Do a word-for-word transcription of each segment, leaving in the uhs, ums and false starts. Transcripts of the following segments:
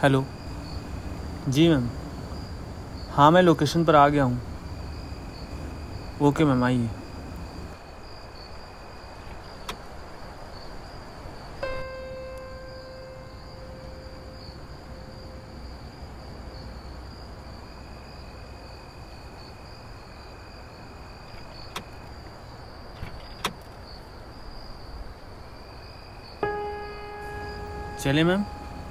Hello. जी ma'am. हाँ मैं location पर आ गया हूँ। ओके मैम, आइए। चले मैम।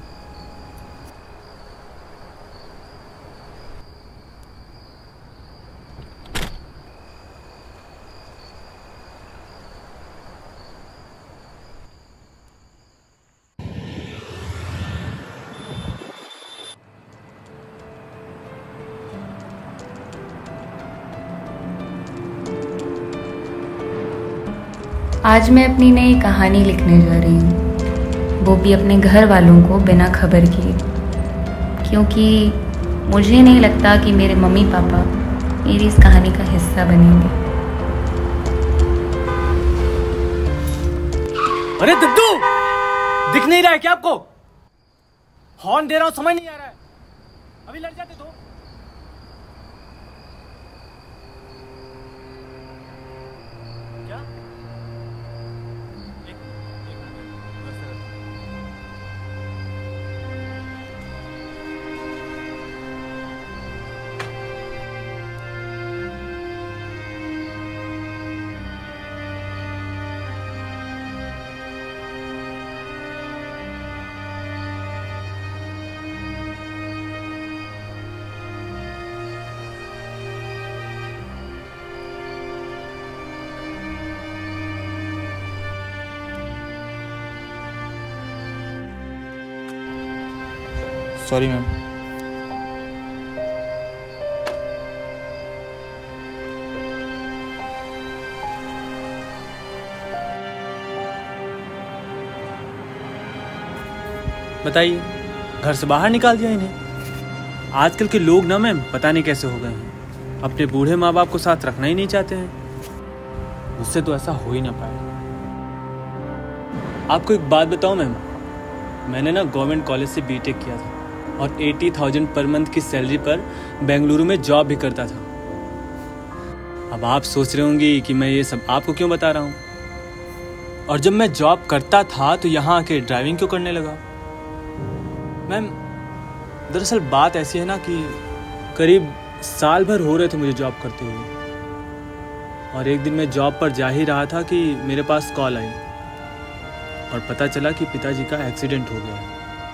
आज मैं अपनी नई कहानी लिखने जा रही हूँ, वो भी अपने घर वालों को बिना खबर किए, क्योंकि मुझे नहीं लगता कि मेरे मम्मी पापा मेरी इस कहानी का हिस्सा बनेंगे। अरे दद्दू, दिख नहीं रहा है क्या आपको? हॉर्न दे रहा हूँ, समझ नहीं आ रहा है। अभी लड़ जाते तो। क्या? एक, एक सॉरी मैम। बताइए, घर से बाहर निकाल दिया इन्हें। आजकल के लोग ना मैम पता नहीं कैसे हो गए हैं, अपने बूढ़े माँ बाप को साथ रखना ही नहीं चाहते हैं। मुझसे तो ऐसा हो ही ना पाए। आपको एक बात बताऊं मैम, मैंने ना गवर्नमेंट कॉलेज से बीटेक किया था और अस्सी हज़ार पर मंथ की सैलरी पर बेंगलुरु में जॉब भी करता था। अब आप सोच रहे होंगी कि मैं ये सब आपको क्यों बता रहा हूँ। और जब मैं जॉब करता था तो यहाँ आके ड्राइविंग क्यों करने लगा? मैम दरअसल बात ऐसी है ना कि करीब साल भर हो रहे थे मुझे जॉब करते हुए, और एक दिन मैं जॉब पर जा ही रहा था कि मेरे पास कॉल आई और पता चला कि पिताजी का एक्सीडेंट हो गया है।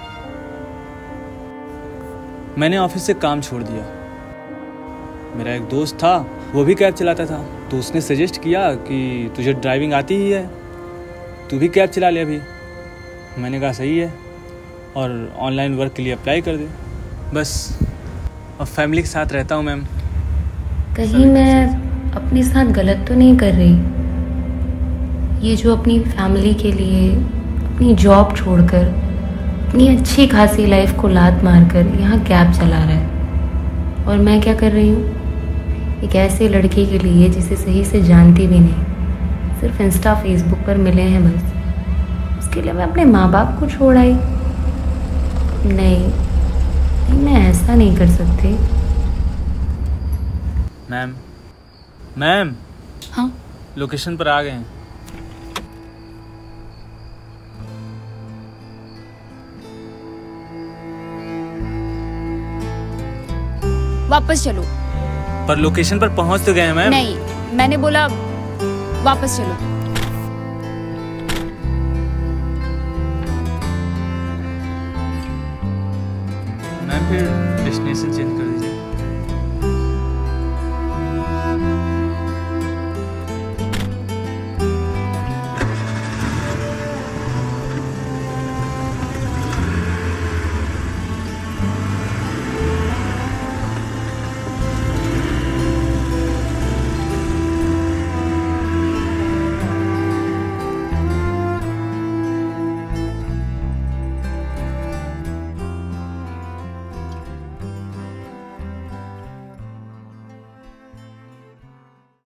मैंने ऑफिस से काम छोड़ दिया। मेरा एक दोस्त था, वो भी कैब चलाता था, तो उसने सजेस्ट किया कि तुझे ड्राइविंग आती ही है, तू भी कैब चला ले अभी। मैंने कहा सही है, और ऑनलाइन वर्क के लिए अप्लाई कर दे। बस अब फैमिली के साथ रहता हूँ मैम। कहीं मैं अपने साथ गलत तो नहीं कर रही? ये जो अपनी फैमिली के लिए अपनी जॉब छोड़कर अपनी अच्छी खासी लाइफ को लात मारकर यहाँ कैब चला रहा है, और मैं क्या कर रही हूँ एक ऐसे लड़के के लिए जिसे सही से जानती भी नहीं, सिर्फ इंस्टा फेसबुक पर मिले हैं बस, उसके लिए मैं अपने माँ बाप को छोड़ आई? नहीं, नहीं मैं ऐसा नहीं कर सकती। मैम मैम हाँ लोकेशन पर आ गए हैं। वापस चलो। पर लोकेशन पर पहुंच तो गए हैं मैम। नहीं, मैंने बोला वापस चलो। मैम फिर डेस्टिनेशन चेंज कर दीजिए।